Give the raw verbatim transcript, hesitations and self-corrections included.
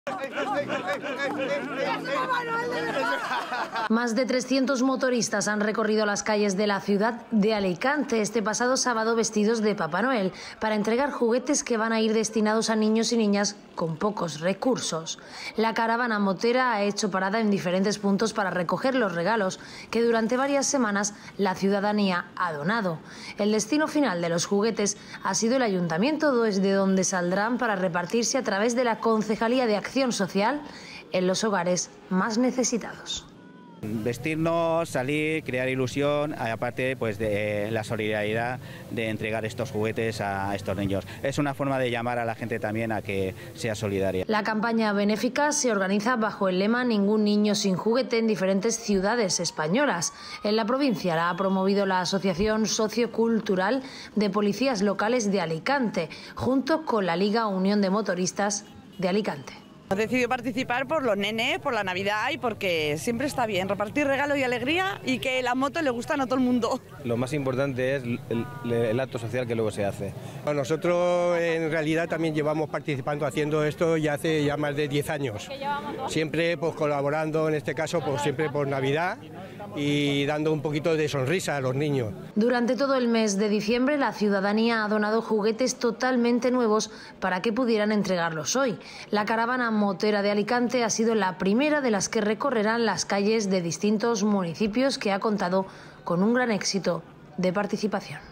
Más de trescientos motoristas han recorrido las calles de la ciudad de Alicante este pasado sábado vestidos de Papá Noel para entregar juguetes que van a ir destinados a niños y niñas con pocos recursos. La caravana motera ha hecho parada en diferentes puntos para recoger los regalos que durante varias semanas la ciudadanía ha donado. El destino final de los juguetes ha sido el ayuntamiento, desde donde saldrán para repartirse a través de la Concejalía de Acción Social en los hogares más necesitados. Vestirnos, salir, crear ilusión, aparte pues de la solidaridad de entregar estos juguetes a estos niños. Es una forma de llamar a la gente también a que sea solidaria. La campaña benéfica se organiza bajo el lema Ningún niño sin juguete en diferentes ciudades españolas. En la provincia la ha promovido la Asociación Sociocultural de Policías Locales de Alicante, junto con la Liga Unión de Motoristas de Alicante. He decidido participar por los nenes, por la Navidad y porque siempre está bien repartir regalos y alegría y que las motos le gustan a todo el mundo. Lo más importante es el, el, el acto social que luego se hace. Nosotros en realidad también llevamos participando haciendo esto ya hace ya más de diez años. Siempre pues colaborando, en este caso pues siempre por Navidad y dando un poquito de sonrisa a los niños. Durante todo el mes de diciembre la ciudadanía ha donado juguetes totalmente nuevos para que pudieran entregarlos hoy. La caravana motera de Alicante ha sido la primera de las que recorrerán las calles de distintos municipios, que ha contado con un gran éxito de participación.